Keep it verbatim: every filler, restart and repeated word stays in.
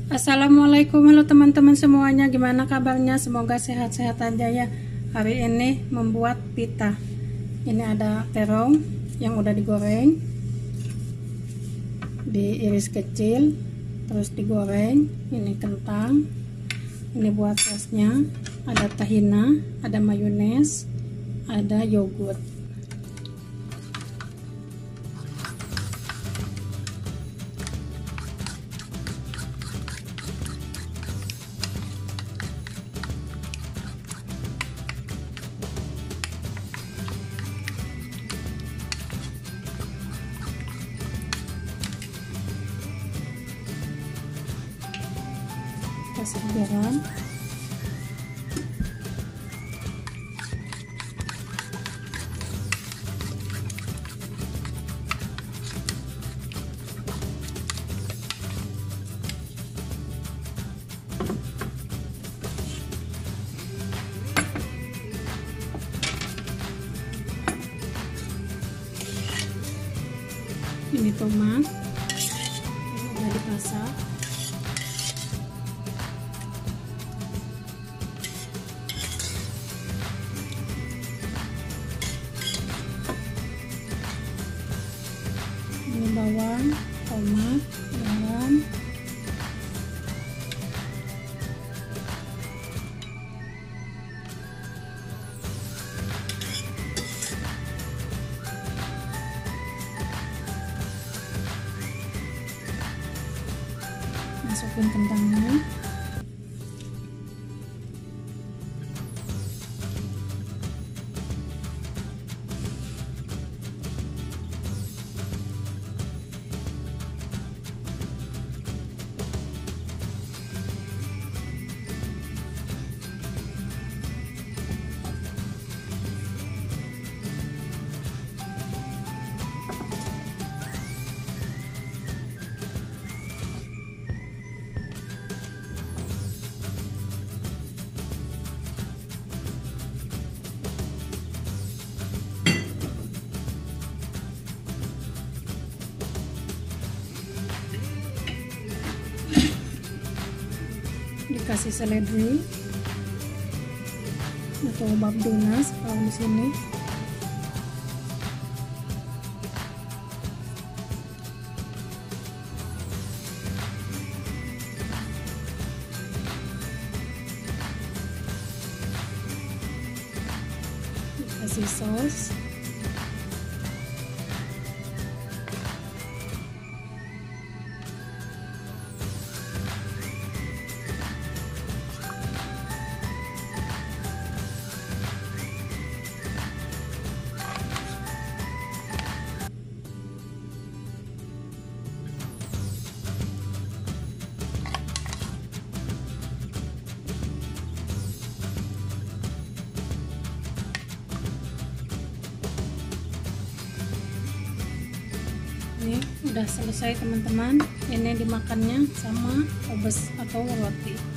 Assalamualaikum, halo teman-teman semuanya, gimana kabarnya? Semoga sehat-sehat aja ya. Hari ini membuat pita. Ini ada terong yang udah digoreng, diiris kecil, terus digoreng. Ini kentang, ini buat sosnya. Ada tahina, ada mayones, ada yogurt. Kasih garam, ini tomat udah dimasak. Ini bawang, tomat, garam, masukin kentangnya. Dikasih seledri atau babdunas kalau di sini. Dikasih saus. Ini udah selesai teman-teman. Ini dimakannya sama obes atau roti.